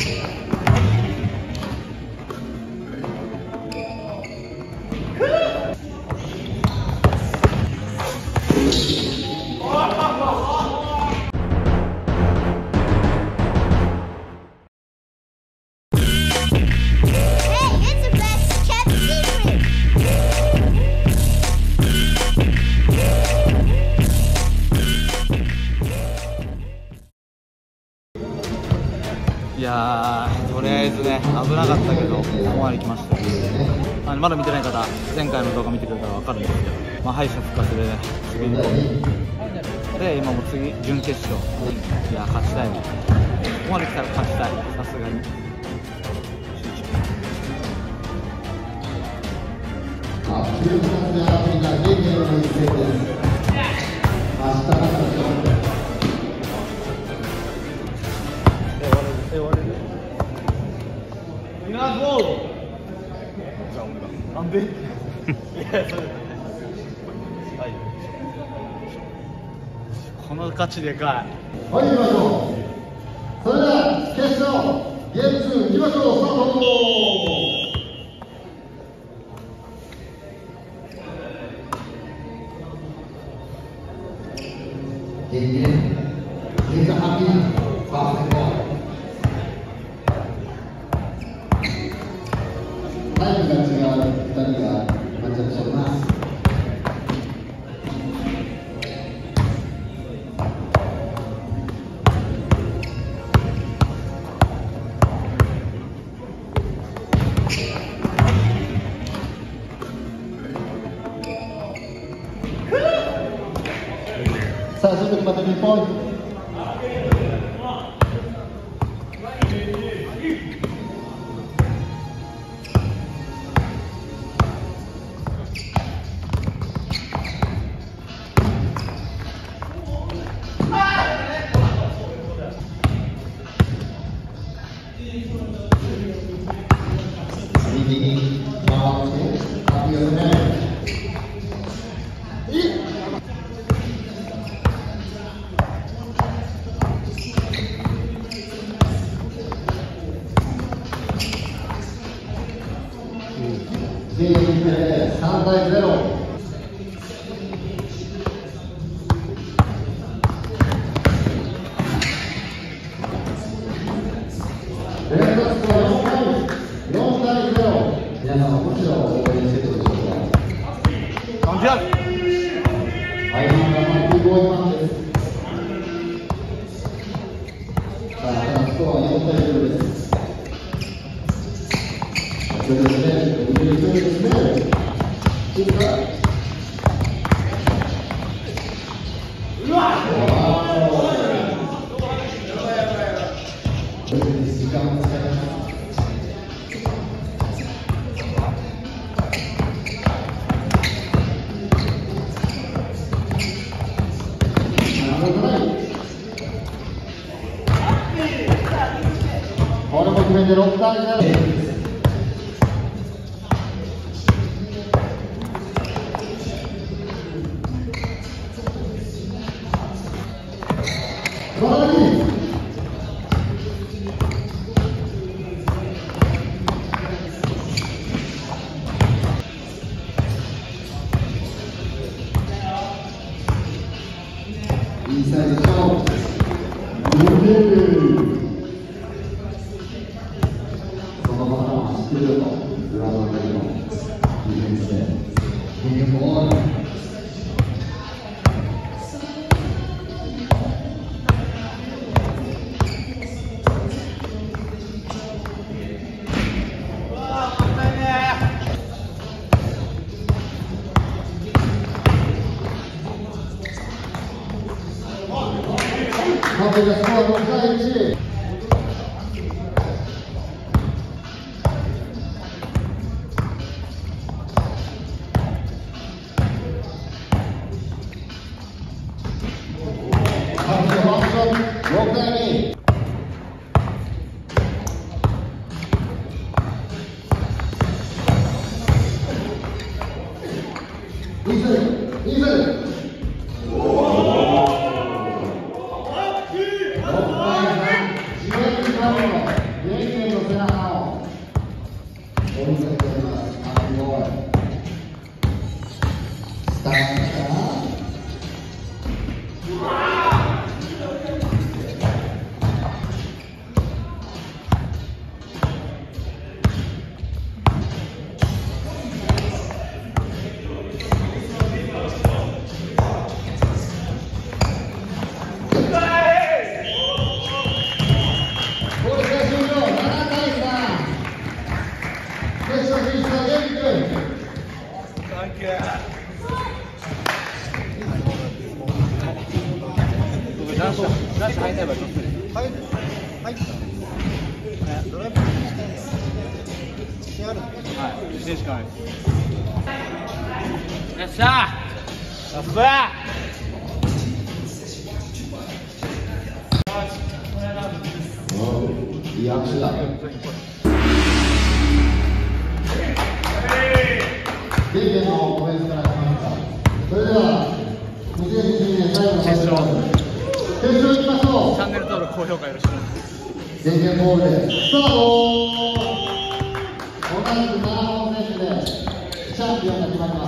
いやー、とりあえずね、危なかったけど、ここまで来ました。まだ見てない方、前回の動画見てくれたら分かるんですけど、敗者復活でね、次にで、今も次、準決勝。いや、勝ちたいね。ここまで来たら勝ちたい、さすがに。なんで？いや、それこの勝ちでかい。 はい、行きましょう。それでは決勝ゲーム2行きましょう。スタート。タイムが違う2人がマッチアップしています。さあ、それで決まった日本。右に回ってアピールね。3対0。連続スコア4対0。皆さん、もちろん応援してるでしょうか。 なんでやる。 相手がマックボーイマンです。さあ、スコア4対0です。そうですね。そうですね。うわっ。時間を使います。これも決めて6対0。インサイドショート。そのまま走ってると裏の上のディフェンスでゲームオン。完璧なスコア6対1。 入ったドライブしたいんだよ。自信あるの？はい、自信しかないです。よっしゃー、ラストや。 いい握手だ。現在のオフェンスから来ました。それでは2022年最後の決勝いきましょう。 チャンネル登録高評価よろしくお願いします。 電源ボールでスタート。同じく7本選手でチャンピオンが決まります。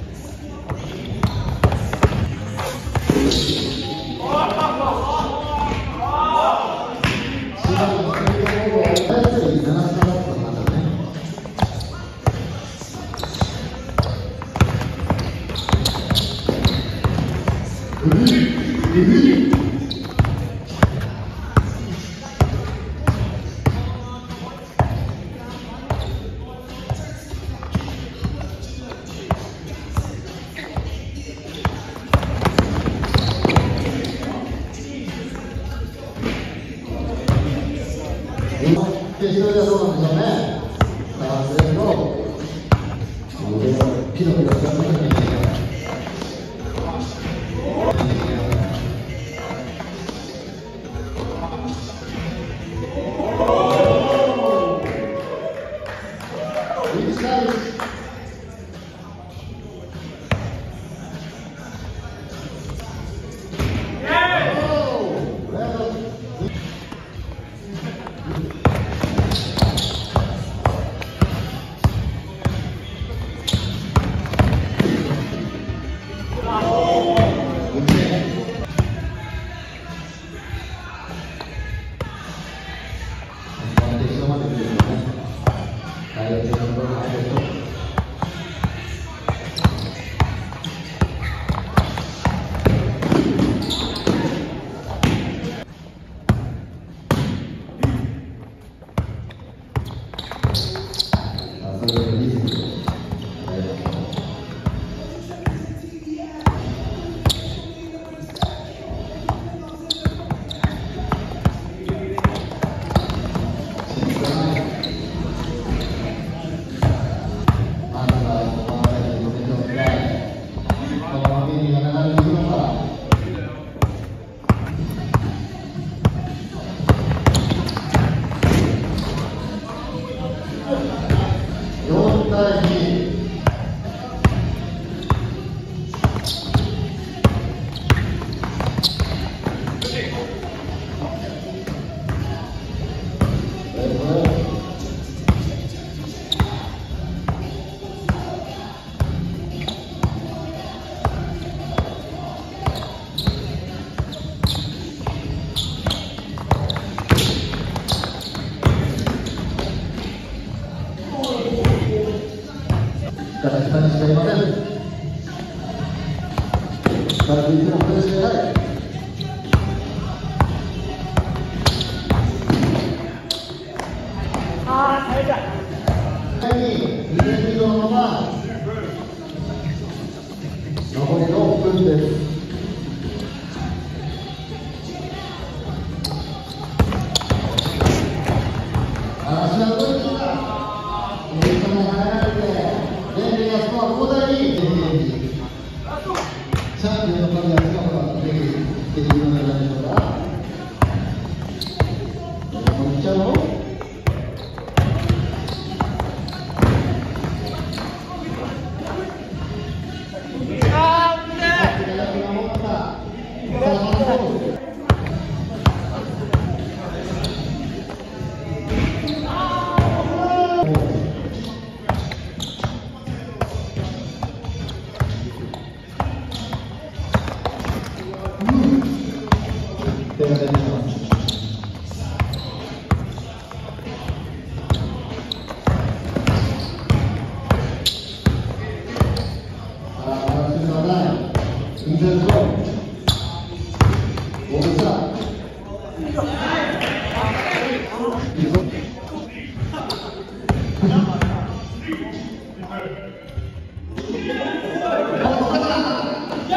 決勝ではどうなんでしょうね。さあ、それをピロピロしてますね。形にしていません。からいつもプレーしてない。ああ、耐えた。2点リードのまま残り6分です。足が取れてきた。おじさんも入られて、レンリがスコア交代にチャンピオンの神はスコアができるようになるでしょうか。こんにちは。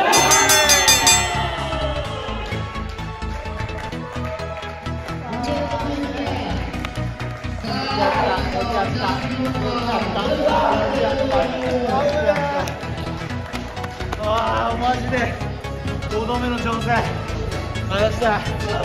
15 ああマジで5度目の挑戦ありました。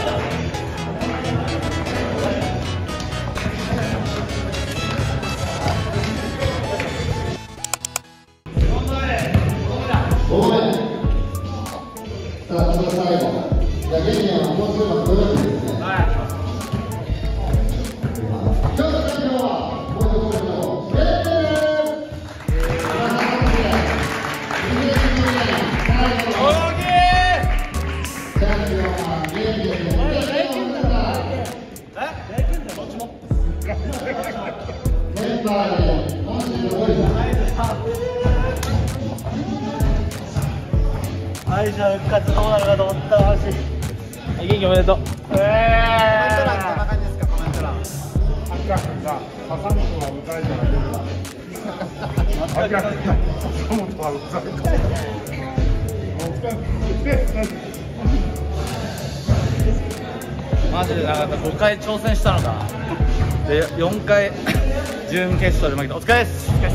さあ、その最後。じゃあ、現にはもうすぐ土曜日ですね。はい。今日の代表は、このところのレッドです。チャンピオンは現にですね。メンバーで本日の5位です。 敗者復活どうなるかと思ったらマジ元気おめでとう。コメント欄どんな感じですか？コメント欄赤くさ、笹本はうざいから出るわ赤くさ、笹本はうざいからマジでなかった。5回挑戦したのかで4回準決勝で負けた。お疲れです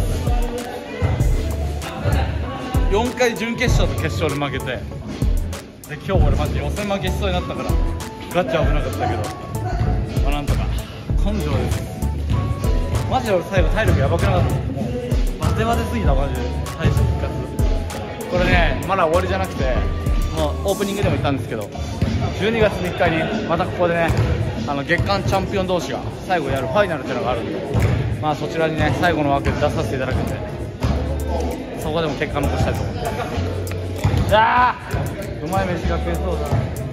。4回準決勝と決勝で負けて、で今日俺マジ予選負けしそうになったからガチ危なかったけど、まあ、なんとか根性です。マジで俺最後体力やばくなかった。もうバテバテすぎたマジで敗者復活。これねまだ終わりじゃなくて、もうオープニングでも言ったんですけど、12月3日にまたここでね月間チャンピオン同士が最後やるファイナルっていうのがあるんで、まあそちらにね最後の枠で出させていただくんで、そこでも結果残したいと思って。うまい飯が食えそうだな。